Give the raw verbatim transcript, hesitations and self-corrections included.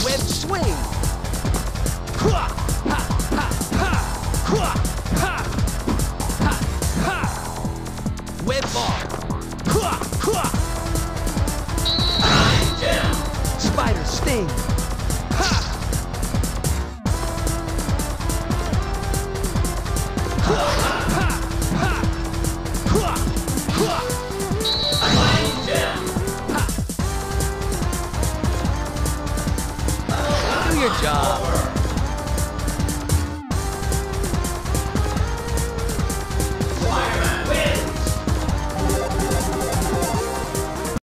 Web swing. Ha, ha, ha, ha, ha, ha, ha, ha. Web ball. Ha, ha. Spider sting. Ha. Ha, ha, ha, ha. Ha, ha. Do your job.